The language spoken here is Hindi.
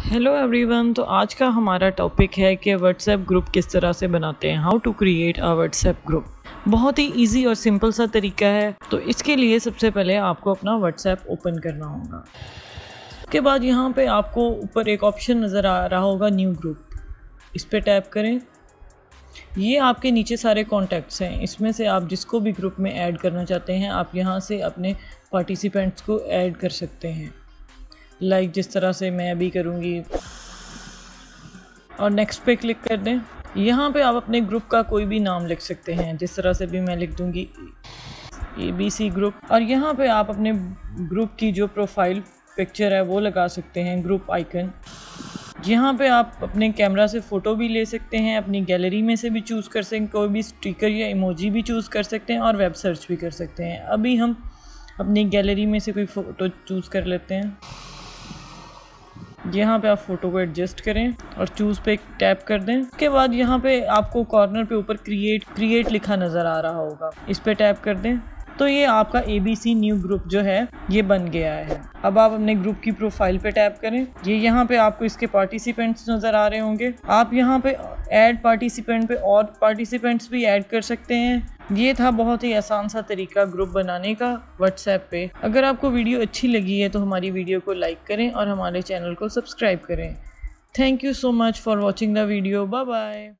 Hello everyone. तो आज का हमारा टॉपिक है कि व्हाट्सएप ग्रुप किस तरह से बनाते हैं, how to create a WhatsApp group. बहुत ही इजी और सिंपल सा तरीका है। तो इसके लिए सबसे पहले आपको अपना व्हाट्सएप ओपन करना होगा। उसके बाद यहाँ पे आपको ऊपर एक ऑप्शन नज़र आ रहा होगा न्यू ग्रुप, इस पर टैप करें। ये आपके नीचे सारे कॉन्टैक्ट्स हैं, इसमें से आप जिसको भी ग्रुप में ऐड करना चाहते हैं आप यहाँ से अपने पार्टिसिपेंट्स को ऐड कर सकते हैं, लाइक जिस तरह से मैं अभी करूँगी। और नेक्स्ट पे क्लिक कर दें। यहाँ पे आप अपने ग्रुप का कोई भी नाम लिख सकते हैं, जिस तरह से भी मैं लिख दूँगी ABC ग्रुप। और यहाँ पे आप अपने ग्रुप की जो प्रोफाइल पिक्चर है वो लगा सकते हैं, ग्रुप आइकन। यहाँ पे आप अपने कैमरा से फ़ोटो भी ले सकते हैं, अपनी गैलरी में से भी चूज़ कर सकते हैं, कोई भी स्टिकर या इमोजी भी चूज़ कर सकते हैं और वेब सर्च भी कर सकते हैं। अभी हम अपनी गैलरी में से कोई फ़ोटो चूज़ कर लेते हैं। यहाँ पे आप फ़ोटो को एडजस्ट करें और चूज़ पे टैप कर दें। उसके बाद यहाँ पे आपको कॉर्नर पे ऊपर क्रिएट लिखा नज़र आ रहा होगा, इस पे टैप कर दें। तो ये आपका ABC न्यू ग्रुप जो है ये बन गया है। अब आप अपने ग्रुप की प्रोफाइल पे टैप करें। ये यहाँ पे आपको इसके पार्टिसिपेंट्स नज़र आ रहे होंगे। आप यहाँ पे ऐड पार्टिसिपेंट पे और पार्टिसिपेंट्स भी ऐड कर सकते हैं। ये था बहुत ही आसान सा तरीका ग्रुप बनाने का व्हाट्सएप पे। अगर आपको वीडियो अच्छी लगी है तो हमारी वीडियो को लाइक करें और हमारे चैनल को सब्सक्राइब करें। Thank you so much for watching the video. Bye bye.